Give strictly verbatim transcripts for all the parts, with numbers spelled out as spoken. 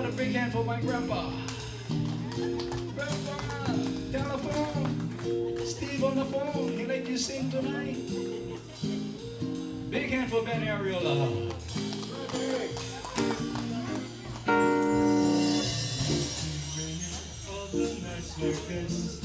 a big hand for my grandpa. Grandpa, telephone. Steve on the phone. He let you sing tonight. Big hand for Ben Ariola. Like this.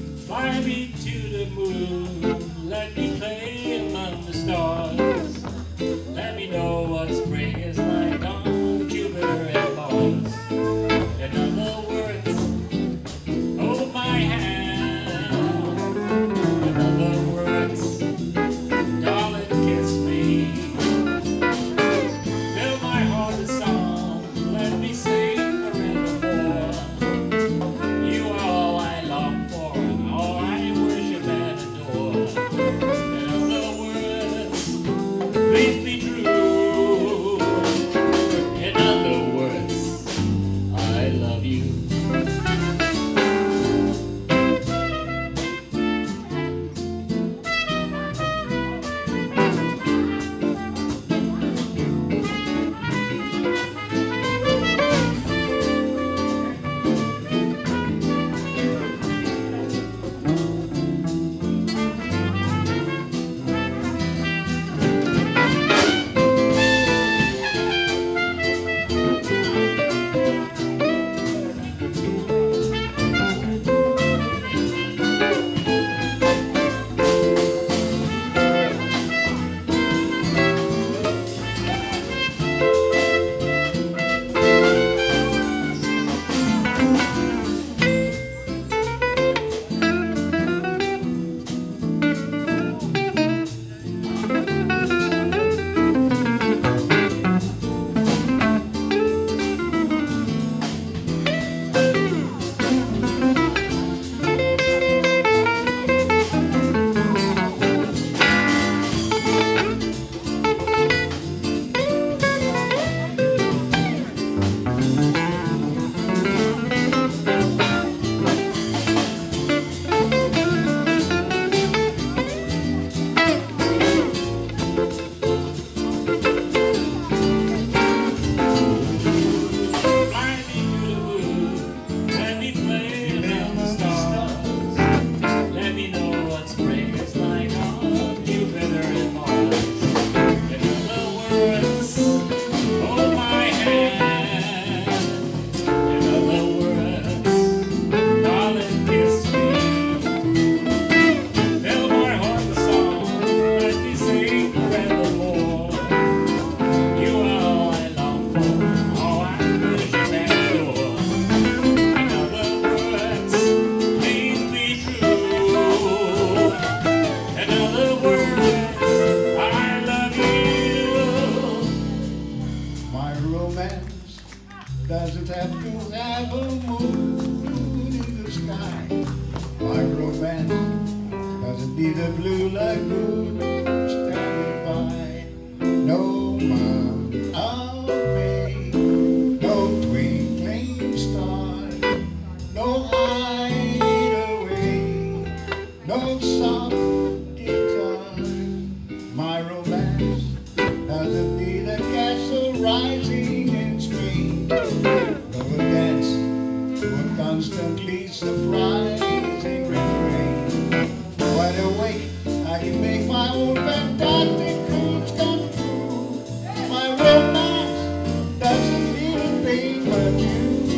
Fly me to the moon, let me play among the stars. no soft guitar. My romance doesn't need a castle rising in Spain. No dance to a constantly surprising refrain. Wide awake, I can make my own fantastic dreams come true. My romance doesn't need a thing but you.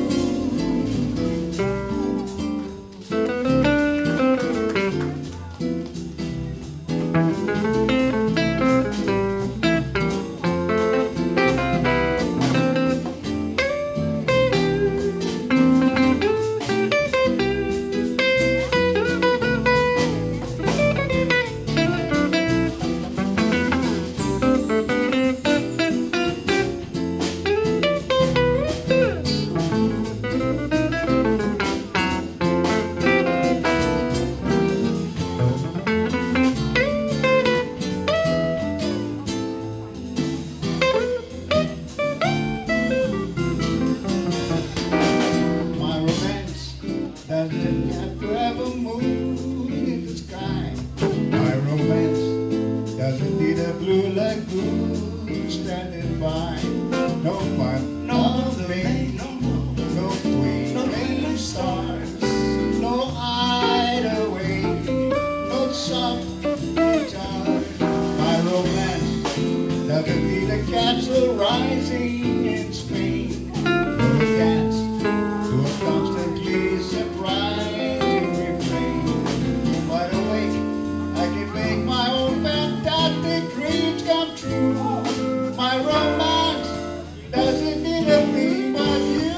Doesn't have to have a moon in the sky. My romance doesn't need a blue lagoon standing by. No fun, no rain, no queen, no rain stars, no hideaway, no soft guitar. My romance doesn't need a castle rising in Spain. No dance to a constantly surprising refrain. Wide awake, I can make my own fantastic dreams come true. My romance doesn't need a thing but you.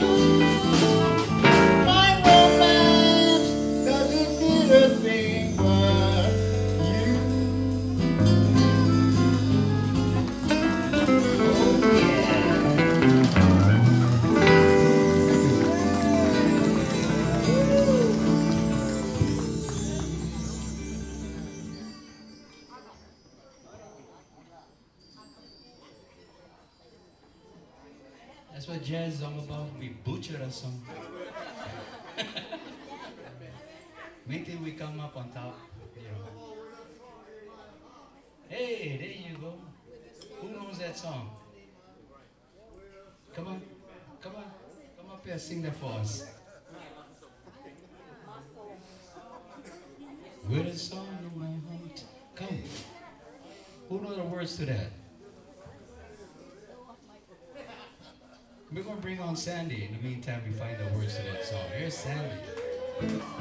My romance doesn't need a thing but you. Oh yeah. That's what jazz is all about. We butcher a song. Wait till we come up on top. You know. Hey, there you go. Who knows that song? Come on, come on, come up here, sing that for us. With a song in my heart. Come. Who knows the words to that? We're going to bring on Sandy. In the meantime, we find the words to that song. Here's Sandy.